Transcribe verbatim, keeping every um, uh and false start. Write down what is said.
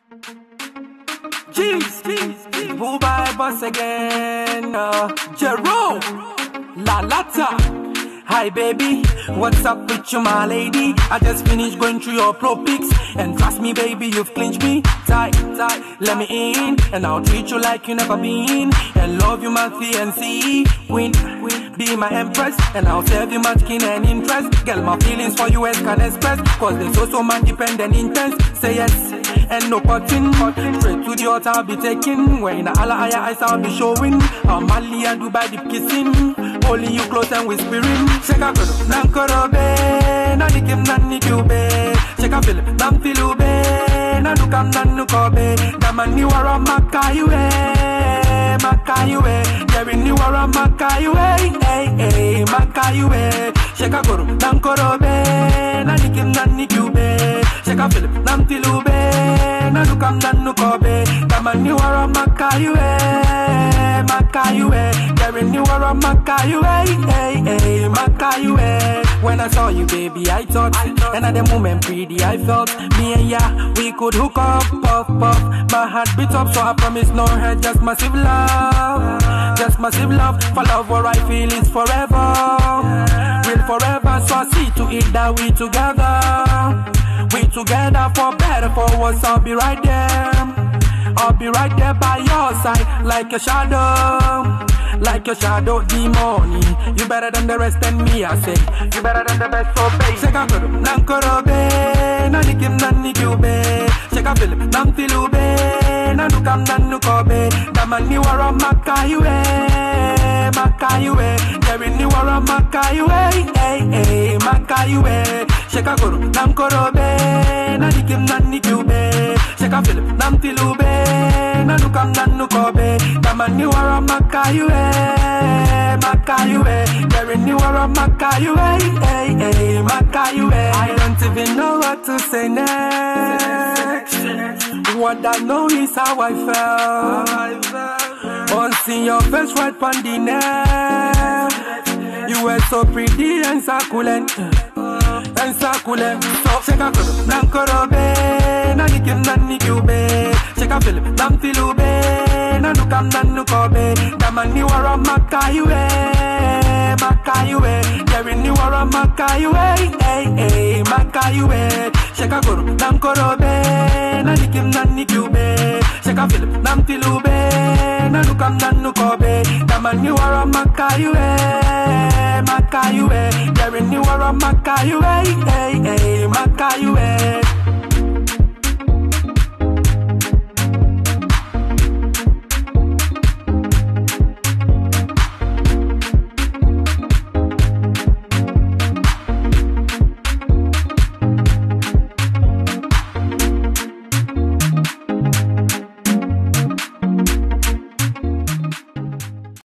Jeez, jeez, jeez. BUBA, iBOSS again. Uh, Jero, La Lata. Hi baby, what's up with you my lady? I just finished going through your pro pics, and trust me baby, you've clinched me tight, tight. Let me in, and I'll treat you like you never been, and love you my fiancée, queen, queen. Be my empress, and I'll serve you my skin and interest. Girl, my feelings for you as can express, cause they so so man dependent intense. Say yes, and no cutting, straight to the altar I'll be taking. When the Allah higher eyes I'll be showing, I'm Mali and Dubai deep kissing, holding you close and whispering. Shake a kudu, nankoro be, na nikim na nikube. Shake a feel, nam filu be, na nukam na nukobe. Damani wara makayue, makayue. Yerini wara makayue, hey hey, makayue. Shake a kudu, nankoro be, na nikim na nikube. Shake a feel, nam filu be, na nukam na nukobe. Damani wara makayue, makayue. Yerini wara makayue, hey hey, makayue. When I saw you, baby, I thought, I thought and at the moment, pretty, I felt me and ya, we could hook up, puff, puff. My heart beats up, so I promise no hurt, just massive love, just massive love. For love, what I feel is forever, real forever. So I see to it that we together, we together for better, for worse. I'll be right there, I'll be right there by your side, like a shadow. Like your shadow, the money. You better than the rest, and me, I say. You better than the best, so baby. Shake a kudu, nankoro be, na nikim na nikube. Shake a feel, nam filu be, na nukam na nukobe. Damani wara makayue, makayue. Yerini wara makayue, hey hey, makayue. Shake a kudu, nankoro be, na nikim na nikube. Shake a feel, nam filu be, na nukam na nukobe. Damani wara makayue, makayue. Yerini wara makayue, hey hey, makayue. I don't even know what to say next. What I know is how I felt on seeing your face right on the neck. You were so pretty and succulent, and succulent. So shake a kudu, nankoro be, na nikim na nikube. Shake a feel, nam filu be, na nukam na nukobe. Damani wara makayue, makayue. Yerini wara makayue, hey hey, makayue. Shake a kudu, nankoro be, na nikim na nikube. Shake a feel, nam filu be, na nukam na nukobe. Damani wara makayue, makayue. Yerini wara makayue, hey hey, makayue.